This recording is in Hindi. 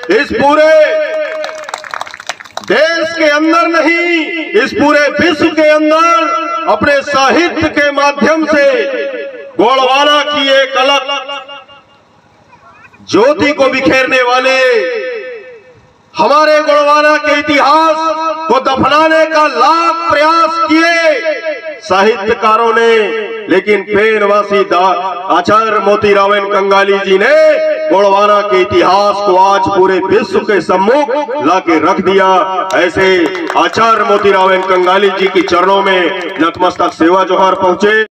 इस पूरे देश के अंदर नहीं, इस पूरे विश्व के अंदर अपने साहित्य के माध्यम से गोंडवाना की एक अलग ज्योति को बिखेरने वाले, हमारे गोंडवाना के इतिहास को दफनाने का लाख प्रयास किए साहित्यकारों ने, लेकिन पेनवासी आचार्य मोतीराव कंगाली जी ने गोंडवाना के इतिहास को आज पूरे विश्व के सम्मुख लाके रख दिया। ऐसे आचार्य मोतीराव कंगाली जी के चरणों में नतमस्तक सेवा जोहार पहुंचे।